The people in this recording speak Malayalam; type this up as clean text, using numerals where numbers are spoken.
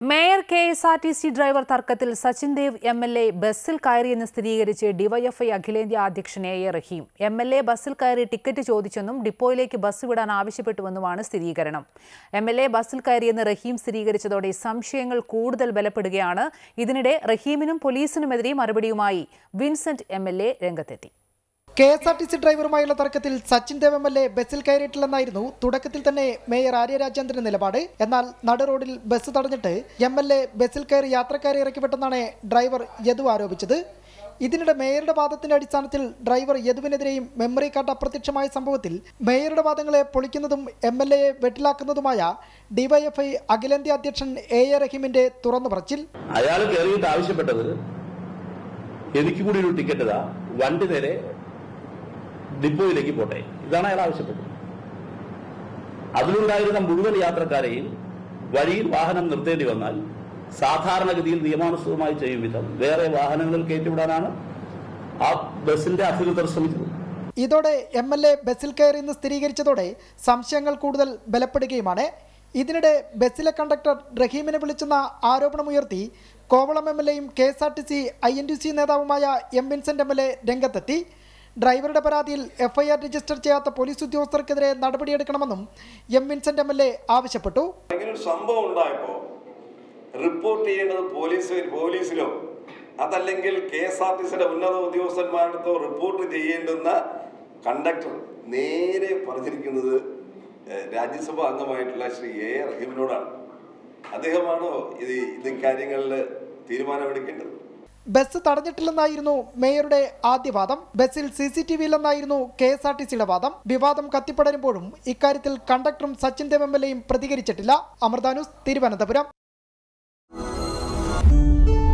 മേയർ കെഎസ്ആർടിസി ഡ്രൈവർ തർക്കത്തിൽ സച്ചിൻ ദേവ് എംഎൽഎ ബസ്സിൽ കയറിയെന്ന് സ്ഥിരീകരിച്ച് ഡിവൈഎഫ്ഐ അഖിലേന്ത്യാ അധ്യക്ഷൻ എ റഹീം. എംഎൽഎ ബസ്സിൽ കയറി ടിക്കറ്റ് ചോദിച്ചെന്നും ഡിപ്പോയിലേക്ക് ബസ് വിടാൻ ആവശ്യപ്പെട്ടുവെന്നുമാണ് സ്ഥിരീകരണം. എംഎൽഎ ബസ്സിൽ കയറിയെന്ന് റഹീം സ്ഥിരീകരിച്ചതോടെ സംശയങ്ങൾ കൂടുതൽ ബലപ്പെടുകയാണ്. ഇതിനിടെ റഹീമിനും പോലീസിനുമെതിരെ മറുപടിയുമായി വിൻസെന്റ് എംഎൽഎ രംഗത്തെത്തി. കെഎസ്ആർടിസി ഡ്രൈവറുമായുള്ള തർക്കത്തിൽ സച്ചിൻ ദേവ് എംഎൽഎ ബസ്സിൽ കയറിയിട്ടില്ലെന്നായിരുന്നു തുടക്കത്തിൽ തന്നെ മേയർ ആര്യ രാജേന്ദ്രന്റെ നിലപാട്. എന്നാൽ നട റോഡിൽ ബസ് തടഞ്ഞിട്ട് എംഎൽഎ ബസ്സിൽ കയറി യാത്രക്കാരെ ഇറക്കിവിട്ടെന്നാണ് ഡ്രൈവർ യദു ആരോപിച്ചത്. ഇതിനിടെ മേയറുടെ വാദത്തിന്റെ അടിസ്ഥാനത്തിൽ ഡ്രൈവർ യദുവിനെതിരെയും മെമ്മറി കാർഡ് അപ്രത്യക്ഷമായ സംഭവത്തിൽ മേയറുടെ വാദങ്ങളെ പൊളിക്കുന്നതും എംഎൽഎയെ വെട്ടിലാക്കുന്നതുമായ ഡിവൈഎഫ്ഐ അഖിലേന്ത്യാ അധ്യക്ഷൻ എ റഹീമിന്റെ തുറന്നു പറച്ചിൽ. അയാൾ കയറിയിട്ട് ആവശ്യപ്പെട്ടത് എനിക്ക് കൂടി ഒരു ടിക്കറ്റ് ഇതാ, വണ്ടി നേരെ ഡിപ്പോയിലേക്ക് പോട്ടെ, ഇതാണ് അയാൾ ആവശ്യപ്പെട്ടത്. അതിലുണ്ടായിരുന്ന മുഴുവൻ യാത്രക്കാരെയും വഴിയിൽ വാഹനം നിർത്തേണ്ടി വന്നാൽ സാധാരണഗതിയിൽ നിയമാനുസൃതമായി ചെയ്യും വിധം വേറെ വാഹനങ്ങളിൽ കയറ്റിവിടാനാണ് ആ ബസിന്റെ അധികൃതർ ശ്രമിച്ചത്. ഇതോടെ എംഎൽഎ ബസ്സിൽ കയറിയെന്ന് സ്ഥിരീകരിച്ചതോടെ സംശയങ്ങൾ കൂടുതൽ ബലപ്പെടുകയുമാണ്. ഇതിനിടെ ബസ്സിലെ കണ്ടക്ടർ റഹീമിനെ വിളിച്ചെന്ന ആരോപണമുയർത്തി കോവളം എംഎൽഎയും കെഎസ്ആർടിസി INTUC നേതാവുമായ എം വിൻസെന്റ് എംഎൽഎ രംഗത്തെത്തി. ഡ്രൈവറുടെ പരാതിയിൽ എഫ്ഐആർ രജിസ്റ്റർ ചെയ്യാത്ത പോലീസ് ഉദ്യോഗസ്ഥർക്കെതിരെ നടപടിയെടുക്കണമെന്നും എം വിൻസെന്റ് എംഎൽഎ ആവശ്യപ്പെട്ടു. സംഭവം ഉണ്ടായപ്പോൾ റിപ്പോർട്ട് ചെയ്യേണ്ടത് പോലീസിലോ അതല്ലെങ്കിൽ കെഎസ്ആർടിസിയുടെ ഉന്നത ഉദ്യോഗസ്ഥന്മാരുടെ റിപ്പോർട്ട് ചെയ്യേണ്ടുന്ന കണ്ടക്ടർ നേരെ പറഞ്ഞിരിക്കുന്നത് രാജ്യസഭാ അംഗമായിട്ടുള്ള ശ്രീ എ റഹീമിനോടാണ്. അദ്ദേഹമാണോ ഇത് കാര്യങ്ങളിൽ തീരുമാനമെടുക്കേണ്ടത്? ബസ് തടഞ്ഞിട്ടില്ലെന്നായിരുന്നു മേയറുടെ ആദ്യവാദം. ബസ്സിൽ CCTV ഇല്ലെന്നായിരുന്നു കെഎസ്ആർടിസിയുടെ വാദം. വിവാദം കത്തിപ്പടരുമ്പോഴും ഇക്കാര്യത്തിൽ കണ്ടക്ടറും സച്ചിൻ ദേവ് എംഎൽഎയും പ്രതികരിച്ചിട്ടില്ല. അമൃത ന്യൂസ്, തിരുവനന്തപുരം.